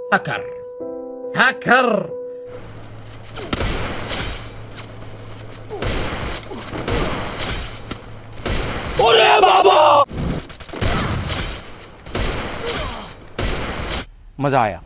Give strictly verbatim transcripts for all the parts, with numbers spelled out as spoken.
Hacker hacker अरे बाबा मजा आया।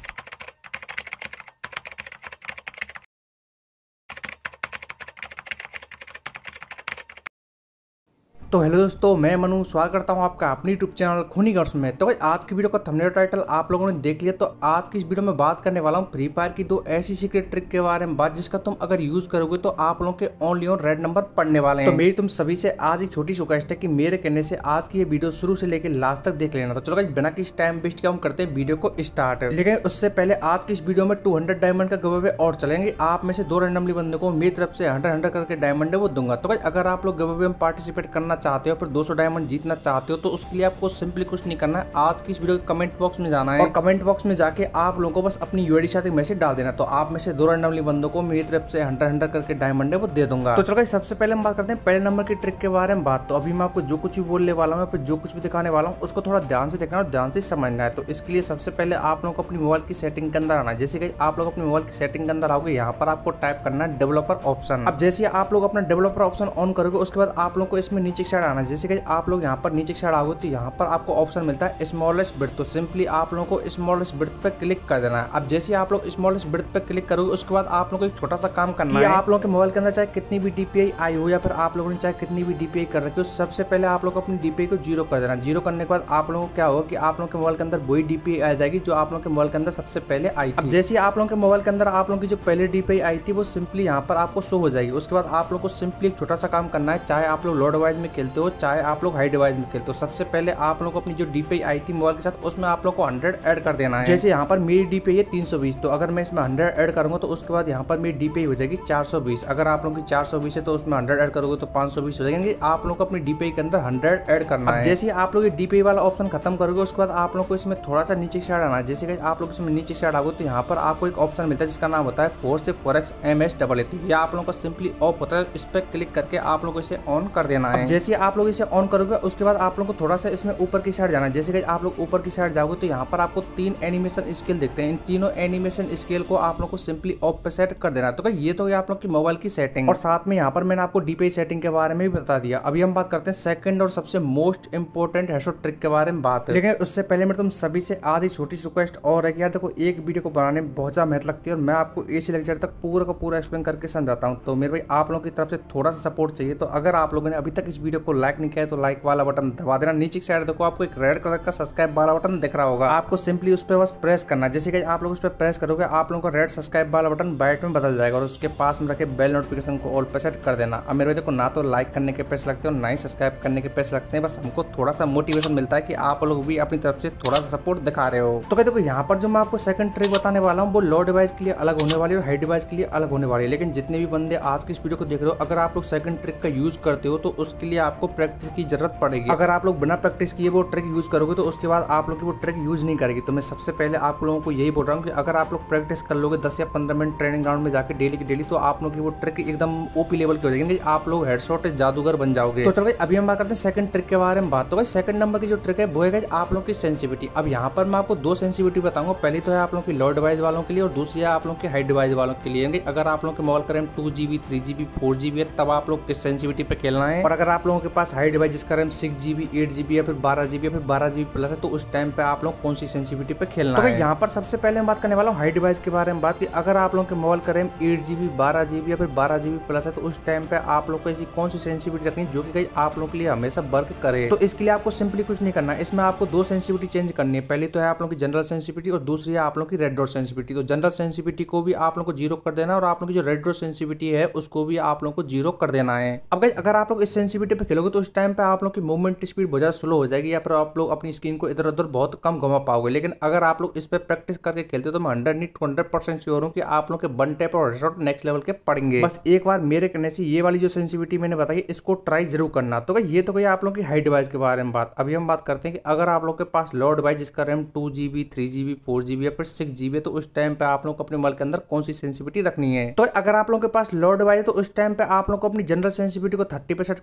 तो हेलो दोस्तों, मैं मनु स्वागत करता हूं आपका अपनी यूट्यूब चैनल खूनी गर्ल्स में। तो भाई आज की वीडियो का थंबनेल टाइटल आप लोगों ने देख लिया। तो आज की इस वीडियो में बात करने वाला हूं फ्री फायर की दो ऐसी सीक्रेट ट्रिक के बारे में बात, जिसका तुम अगर यूज करोगे तो आप लोगों के ओनली ऑन रेड नंबर पड़ने वाले हैं। तो मेरी तुम सभी से आज एक छोटी रिक्वेस्ट है कि मेरे कहने से आज की ये वीडियो शुरू से लेकर लास्ट तक देख लेना। तो चलो भाई बिना किसी टाइम वेस्ट के हम करते हैं वीडियो को स्टार्ट। लेकिन उससे पहले आज की इस वीडियो में टू हंड्रेड डायमंड का गिव और चलेंगे। आप में से दो रैंडमली बंदों को मेरी तरफ से हंड्रेड हंड्रेड करके डायमंड है वो दूंगा। तो भाई अगर आप लोग गिव में पार्टिसिपेट करना चाहते हो फिर दो सौ डायमंड जीतना चाहते हो तो उसके लिए आपको सिंपली कुछ नहीं करना है, आज की इस वीडियो के कमेंट बॉक्स में जाना है और कमेंट बॉक्स में जाके आप लोगों को बस अपनी यूआईडी साथ एक मैसेज डाल देना। तो आप में से दो रैंडमली बंदों को मेरी तरफ से हंड्रेड हंड्रेड करके डायमंड है वो दे दूंगा। तो चलो सबसे पहले हम बात करते हैं पहले नंबर की ट्रिक के बारे में बात। तो अभी मैं आपको जो कुछ भी बोलने वाला हूँ फिर जो कुछ भी दिखाने वाला हूँ उसको थोड़ा ध्यान से देखना और ध्यान से समझना है। तो इसके लिए सबसे पहले आप लोगों को अपनी मोबाइल की सेटिंग के अंदर आना है। जैसे कि आप लोग अपनी मोबाइल की सेटिंग के अंदर आओगे, यहाँ पर आपको टाइप करना है डेवलपर ऑप्शन। अब जैसे आप लोग अपना डेवलपर ऑप्शन ऑन करोगे उसके बाद आप लोग को इसमें नीचे साइड आना है। जैसे कि आप लोग यहाँ पर नीचे साइड आओगे तो यहाँ पर आपको ऑप्शन मिलता है स्मॉलेस्ट बिट। तो सिंपली आप लोगों को स्मॉलेस्ट बिट पे क्लिक कर देना है। अब जैसे आप लोग स्मॉलेस्ट बिट पे क्लिक करोगे उसके बाद आप लोगों को एक छोटा सा काम करना है। आप लोगों के मोबाइल के अंदर चाहे कितनी भी डीपीआई आई हो या फिर आप लोगों ने चाहे कितनी भी डीपीआई कर रखी हो, सबसे पहले आप लोग अपनी डीपीआई को जीरो कर देना। जीरो करने के बाद आप लोगों को क्या होगा कि आप लोगों के मोबाइल के अंदर वही डीपीआई आ जाएगी जो आप लोगों के मोबाइल के अंदर सबसे पहले आई थी। जैसे आप लोगों के मोबाइल के अंदर आप लोगों की जो पहले डीपीआई आई थी वो सिंपली यहाँ पर आपको शो हो जाएगी। उसके बाद आप लोग को सिंपली एक छोटा सा काम करना है, चाहे आप लोग लो डिवाइस में खेलते हो चाहे आप लोग हाई डिवाइस में खेलते हो। सबसे पहले आप लोग अपनी जो डीपीआई आई थी मोबाइल के साथ उसमें आप लोग को हंड्रेड ऐड कर देना है। जैसे यहाँ पर मेरी डीपीआई है तीन सौ बीस, तो अगर मैं इसमें हंड्रेड ऐड करूंगा तो उसके बाद यहाँ पर मेरी डीपीआई हो जाएगी चार सौ बीस। अगर आप लोगों की चार सौ बीस है तो उसमें हंड्रेड ऐड करोगे तो पाँच सौ बीस हो जाएंगे। आप लोग को अपनी डीपीआई के अंदर हंड्रेड ऐड करना है। जैसे आप लोग डीपीआई वाला ऑप्शन खत्म करोगे उसके बाद आप लोग को इसमें थोड़ा सा नीचे साइड आना है। जैसे कि आप लोग इसमें नीचे साइड आओगे तो यहाँ पर आपको एक ऑप्शन मिलता है जिसका नाम होता है फोर से four X M S double A. ये आप लोगों का सिंपली ऑफ होता है, इस पर क्लिक करके आप लोग को इसे ऑन कर देना है। जैसे आप लोग इसे ऑन करोगे उसके बाद आप लोग को थोड़ा सा इसमें ऊपर की साइड जाना है। जैसे कि आप लोग ऊपर की साइड जाओगे तो यहाँ पर आपको तीन एनिमेशन स्केल दिखते हैं। इन तीनों एनिमेशन स्केल को आप लोग को सिंपली ऑफ पे सेट कर देना। तो ये तो आप लोग की मोबाइल की सेटिंग और साथ में यहाँ पर मैंने आपको डीपीआई सेटिंग के बारे में भी बता दिया। अभी हम बात करते हैं सेकंड और सबसे मोस्ट इंपोर्टेंट हैशो ट्रिक के बारे में बात है। लेकिन उससे पहले मैं तुम सभी से आज ही छोटी सी रिक्वेस्ट और है कि यार देखो एक वीडियो को बनाने में बहुत ज्यादा मेहनत लगती है और मैं आपको एसी लेक्चर तक पूरा का पूरा एक्सप्लेन करके समझाता हूँ। तो मेरे भाई आप लोगों की तरफ से थोड़ा सा सपोर्ट चाहिए। तो अगर आप लोगों ने अभी तक इस वीडियो को लाइक नहीं किया है तो लाइक वाला बटन दबा देना। नीचे साइड देखो आपको एक रेड कलर का सब्सक्राइब वाला बटन दिख रहा होगा, आपको सिंपली उस पर बस प्रेस करना। जैसे कि आप लोग उस पर प्रेस करोगे आप लोगों का रेड सब्सक्राइब वाला बटन वाइट में बदल जाएगा और उसके पास में रखे बेल नोटिफिकेशन को ऑल पे सेट कर देना। अब मेरे देखो ना तो लाइक करने के पैसे लगते हैं और ना ही सब्सक्राइब करने के पैसे लगते हैं, बस हमको थोड़ा सा मोटिवेशन मिलता है कि आप लोग भी अपनी तरफ से थोड़ा सा सपोर्ट दिखा रहे हो। तो भाई देखो यहाँ पर जो मैं आपको सेकंड ट्रिक बताने वाला हूँ वो लो डिवाइस के लिए अलग होने वाली है और हाई डिवाइस के लिए अलग होने वाली है। लेकिन जितने भी बंदे आज की इस वीडियो को देख रहे हो, अगर आप लोग सेकंड ट्रिक का यूज करते हो तो उसके लिए आपको प्रैक्टिस की जरूरत पड़ेगी। अगर आप लोग बिना प्रैक्टिस किए वो ट्रिक यूज करोगे तो उसके बाद आप लोग की वो ट्रिक यूज नहीं करेगी। तो मैं सबसे पहले आप लोगों को यही बोल रहा हूँ कि अगर आप लोग प्रैक्टिस कर लोगे दस या पंद्रह मिनट ट्रेनिंग ग्राउंड में जाके डेली की डेली, तो आप लोग की वो ट्रिक एकदम ओपी लेवल की हो जाएगी, आप लोग हेडशॉट जादूगर बन जाओगे। तो चलो अभी हम बात करते हैं सेकंड ट्रिक के बारे में बात। तो सेकंड नंबर की जो ट्रिक है वो है आप लोग की सेंसिटिविटी। अब यहाँ पर मैं आपको दो सेंसिटिविटी बताऊंगा। पहली तो है आप लोग की लो डिवाइस वालों के लिए और दूसरी है आप लोग के हाई डिवाइस वालों के लिए। अगर आप लोग के मोबाइल का RAM two GB three GB four GB है तब आप लोग किस सेंसिटिविटी पे खेलना है, और अगर आप लोगों के पास हाई डिवाइस जिसका RAM six GB eight GB या फिर बारह जीबी या फिर बारह जीबी प्लस है तो उस टाइम पे आप लोग कौन सी सेंसिटिविटी पे खेलना है। यहाँ पर सबसे पहले मैं बात करने वाला हूँ हाई डिवाइस के बारे में बात की। अगर आप लोगों के मोबाइल का रैम एट जीबी बारह जीबी या फिर बारह जीबी प्लस है तो उस टाइम पे आप लोग को ऐसी कौन सी सेंसिटिविटी रखनी है जो कि आप लोग के लिए हमेशा वर्क करे। तो इसके लिए आपको सिंपली कुछ नहीं करना है, इसमें आपको दो सेंसिटिविटी चेंज करनी है। पहली तो है आप लोग की जनरल सेंसिटिविटी और दूसरी है आप लोग की रेड डॉट सेंसिटिविटी। तो जनरल सेंसिटिविटी को भी आप लोग को जीरो कर देना और आप लोग की जो रेड डॉट सेंसिटिविटी है उसको भी आप लोग को जीरो कर देना है। अब गाइस अगर आप लोग इस सेंसिटिविटी पे खेलोगे तो उस टाइम पे आप लोग की मूवमेंट स्पीड बहुत ज्यादा स्लो हो जाएगी या फिर आप लोग अपनी स्क्रीन को इधर उधर बहुत कम घुमा पाओगे। लेकिन अगर आप लोग इस पे प्रैक्टिस करके खेलते हो तो मैं हंड्रेड नहीं हंड्रेड परसेंट श्योर हूँ कि आप लोग के वन टैप और हेडशॉट नेक्स्ट लेवल के पड़ेंगे। बस एक बार मेरे कहने से ये वाली जो सेंसिटिविटी मैंने बताई इसको ट्राई जरूर करना। तो ये तो आप लोग की हाई डिवाइस के बारे में बात। अभी हम बात करते हैं कि अगर आप लोग के पास लो डिवाइस जिसका RAM two GB three GB four GB या फिर सिक्स जीबी तो उस टाइम पे आप लोग को अपने मोबाइल के अंदर कौन सी सेंसिटिविटी रखनी है। तो अगर आप लोग के पास लो डिवाइस है तो उस टाइम पे आप लोग को अपनी जनरल सेंसिटिविटी को थर्टी पे सेट कर देना और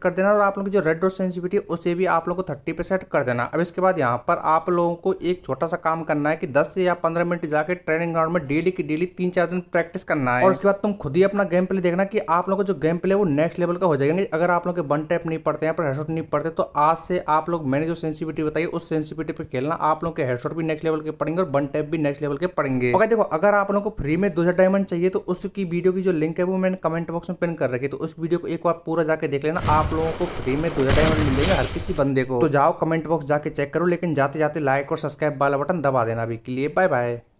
आप लोगों की जो रेड डॉट सेंसिटिविटी उसे भी आप लोगों को थर्टी पे सेट कर देना। अब इसके बाद यहाँ पर आप लोगों को एक छोटा सा काम करना है कि दस से या पंद्रह मिनट जाके ट्रेनिंग ग्राउंड में डेली की डेली तीन चार दिन प्रैक्टिस करना है और उसके बाद तुम खुद ही अपना गेम प्ले देखना कि आप लोगों को जो गेम प्ले वो नेक्स्ट लेवल का हो जाएगा। अगर आप लोग के वन टैप नहीं पड़ते हैं पर हेडशॉट नहीं पड़ते तो आज से आप लोग मैंने जो सेंसिटिविटी बताई उस सेंसिटिविटी पे खेलना, आप लोग के हेडशॉट भी नेक्स्ट लेवल के पड़ेंगे और वन टैप भी नेक्स्ट लेवल के पड़ेंगे। ओके देखो, अगर आप लोगों को फ्री में दो हजार डायमंड चाहिए तो उसकी वीडियो की जो लिंक है वो मैंने कमेंट बॉक्स में पिन कर रखी है, तो उस वीडियो को एक बार पूरा जाके देख लेना। आप लोगों को फ्री में दो हजार डायमंड मिलेगा हर किसी बंदे को। तो जाओ कमेंट बॉक्स जाके चेक करो, लेकिन जाते जाते लाइक और सब्सक्राइब वाला बटन दबा देना। अभी के लिए बाय बाय।